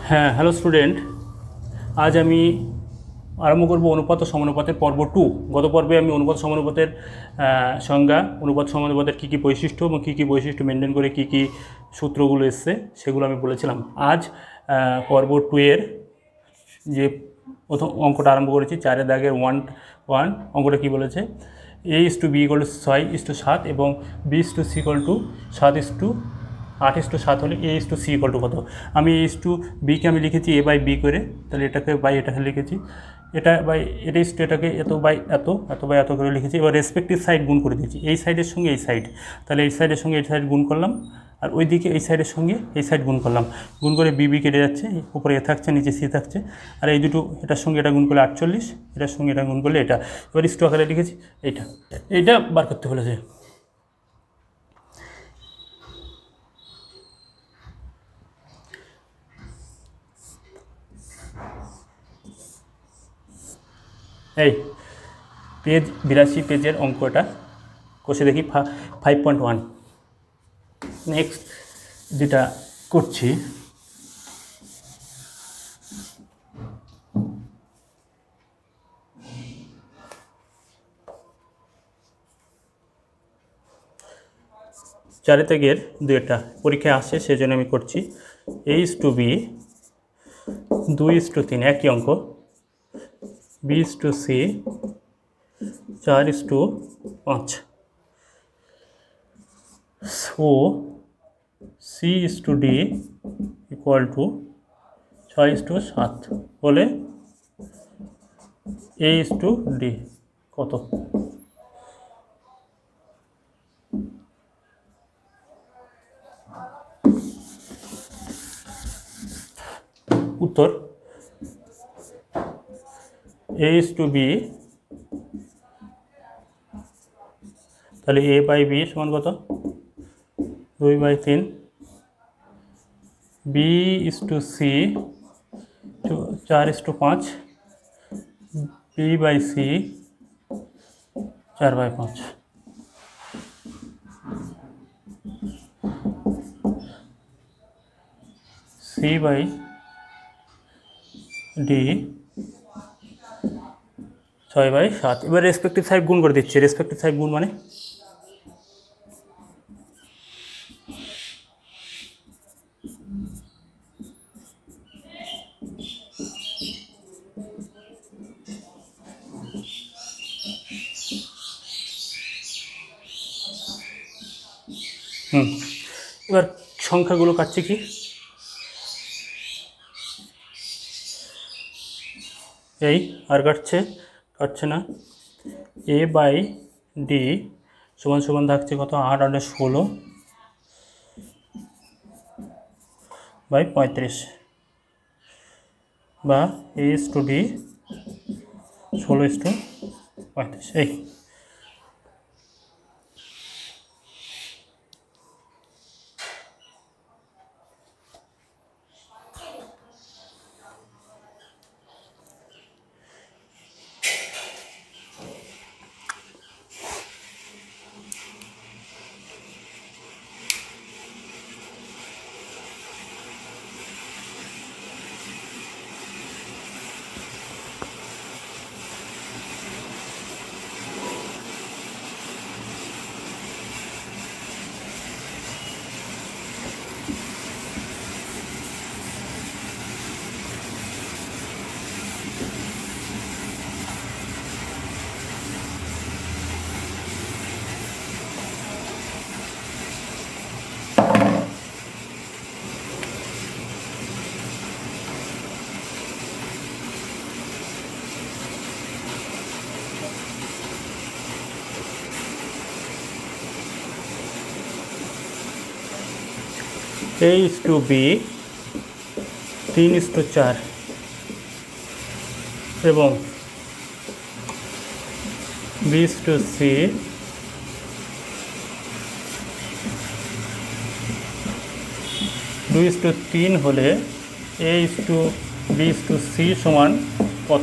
হ্যাঁ, hello student. আজ আমি আরম্ভ করব অনুপাত ও সমানুপাতের পর্ব 2। গত পর্বে আমি অনুপাত সমানুপাতের সংজ্ঞা, অনুপাত সমানুপাতের কী কী বৈশিষ্ট্য এবং কী কী বৈশিষ্ট্য মেনটেন করে কী কী সূত্রগুলো এসছে সেগুলো আমি বলেছিলাম। আজ পর্ব 2 এর যে প্রথম অঙ্কটা আরম্ভ করেছি, 4 দাগের 1 অঙ্কটা কী বলেছে, a/b = 6:7 এবং b/c = 7:8:7 হলে a/c = কত। আমি a/bকে আমি লিখেছি a/b করে, তাহলে এটাকে বাই এটাকে লিখেছি, এটা বাই এটা এটাকে এত বাই এত, এত বাই এত করে লিখেছি। এবার রেসপেক্টিভ সাইড গুণ করে দিয়েছি, এই সাইডের সঙ্গে এই সাইড, তাহলে এই সাইডের সঙ্গে এই সাইড গুণ করলাম, আর ওইদিকে এই সাইডের সঙ্গে এই সাইড গুণ করলাম, গুণ করে বিবি কেটে যাচ্ছে, উপরে এ থাকছে নিচে সি থাকছে, আর এই দুটো এটার সঙ্গে এটা গুণ করলে 48, এটার সঙ্গে এটা গুণ করলে এটা। এবার ইস্টু আকারে লিখেছি এইটা বার করতে বলেছে। এই পেজ 82 পেজের অঙ্কটা কষে দেখি 5.1। নেক্সট যেটা করছি, চারে তেগের দুইটা পরীক্ষায় আসে, সেজন্য আমি করছি। a/b 2:3 একই অঙ্ক, b/c 4:5, so c/d = 6:7 হলে a/d কত। উত্তর a/b, তাহলে a/b সমান কত, 2/3, b/c 4:5, b/c 4/5। c/d 6/7। এবার রেসপেক্টিভ সাইড গুণ করে দিচ্ছি। রেসপেক্টিভ সাইড গুণ মানে এবার সংখ্যাগুলো কাটছে কি, এই আর কাটছে না। a/d সমান সমান থাকছে কত, 8/16/35 বা a/d 16:35। এই a/b 3:4 এবং b/c 2:3 হলে a/b/c সমান কত।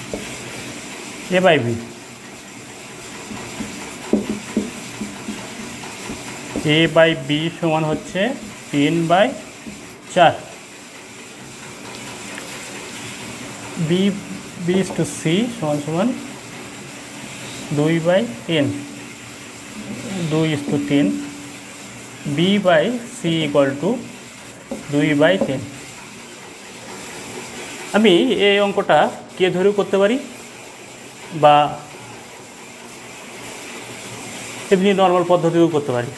A by B, A by B সমান হচ্ছে 3/4, B B is to C সমান সমান 2/10, 2 is to 3, B by C equal to 2/10। আমি এই অঙ্কটা কে ধরেও করতে পারি বা এমনি নর্মাল পদ্ধতিও করতে পারি।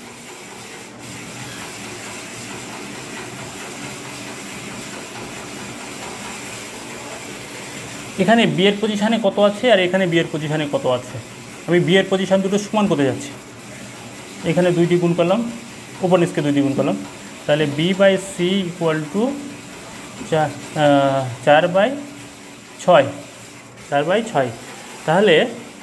এখানে বি এর পজিশানে কত আছে আর এখানে বি এর পজিশানে কত আছে, আমি বি এর পজিশান দুটো সমান করতে যাচ্ছি। এখানে 2টি গুণ করলাম, ওপর নিচকে 2টি গুণ করলাম, তাহলে B by C equal to 4/6, 4/6। তাহলে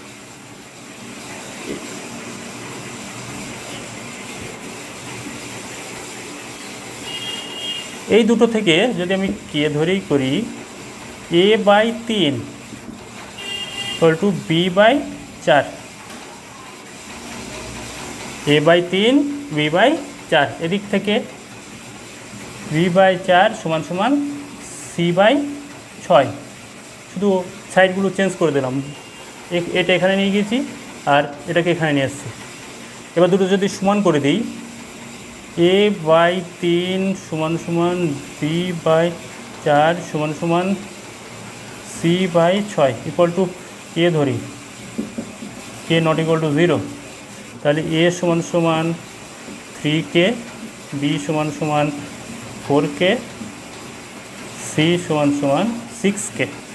এই দুটো থেকে যদি আমি কে ধরেই করি, a by 3 equal to B by 4, a by 3 B by 4, এদিক থেকে বি বাই 4 সমান সমান সি বাই 6, শুধু সাইডগুলো চেঞ্জ করে দিলাম, এটা এখানে নিয়ে গেছি আর এটাকে এখানে নিয়ে আসছি। এবার দুটো যদি সমান করে দিই, a বাই 3 সমান সমান বি বাই 4 সমান সমান সি বাই 6 ইকুয়াল টু এ ধরি, কে নট ইকুয়াল টু 0, তাহলে এ সমান সমান 3k, বি সমান সমান 4k, সি সমান সমান 6k।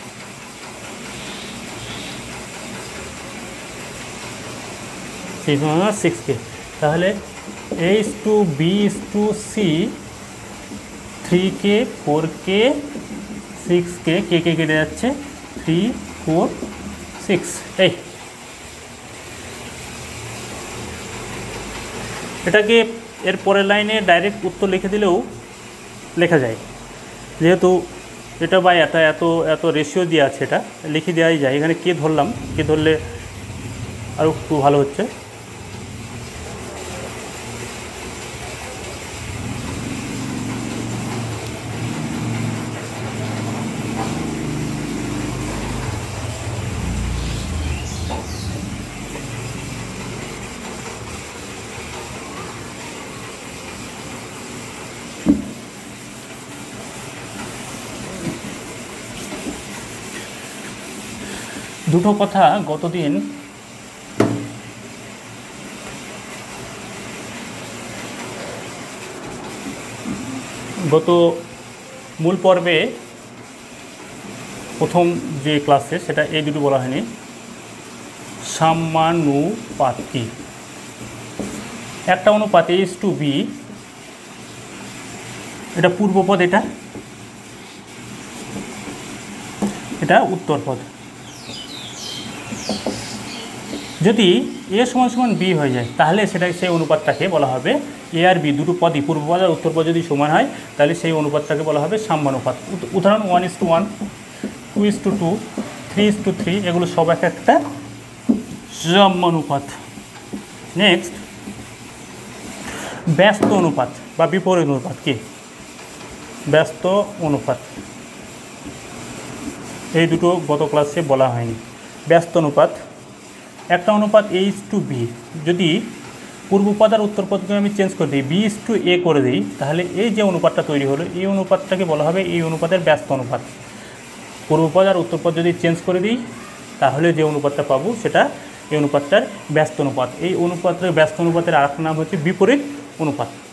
সি সমান 6k। তাহলে a is to b is to c, 3k 4k 6k, কে কে কেটে যাচ্ছে, 3 4 6। এই এটাকে এর পরের লাইনে ডাইরেক্ট উত্তর লিখে দিলেও লেখা যায়, যেহেতু এটা বাই এটা এত এত রেশিও দিয়ে আছে, এটা লিখে দেওয়াই যায়। এখানে কে ধরলাম, কে ধরলে আরও একটু ভালো হচ্ছে। দুটো কথা গতদিন গত মূল পর্বে প্রথম যে ক্লাসে সেটা এই দুটো বলা হয়নি। সাম্যানুপাত কি? একটা অনুপাত a is to b, এটা পূর্বপদ, এটা উত্তরপদ। যদি a সমান সমান b হয়ে যায় তাহলে সেটা সেই অনুপাতটাকে বলা হবে, a আর b দুটো পদই পূর্বপদ আর উত্তরপদ যদি সমান হয় তাহলে সেই অনুপাতটাকে বলা হবে সাম্যানুপাত। উদাহরণ 1:1, 2:2, 3:3, এগুলো সব একটা সাম্যানুপাত। নেক্সট ব্যস্ত অনুপাত বা বিপরীত অনুপাত কি? ব্যস্ত অনুপাত, এই দুটো গত ক্লাসে বলা হয়নি। ব্যস্ত অনুপাত, একটা অনুপাত a is to b, যদি পূর্বপদ আর উত্তরপদকে আমি চেঞ্জ করে দিই, b is to a করে দিই, তাহলে এই যে অনুপাতটা তৈরি হলো এই অনুপাতটাকে বলা হবে এই অনুপাতের ব্যস্ত অনুপাত। পূর্বপদ আর উত্তরপদ যদি চেঞ্জ করে দিই তাহলে যে অনুপাতটা পাবো সেটা এই অনুপাতটার ব্যস্ত অনুপাত। এই অনুপাতের ব্যস্ত অনুপাতের আরেকটা নাম হচ্ছে বিপরীত অনুপাত।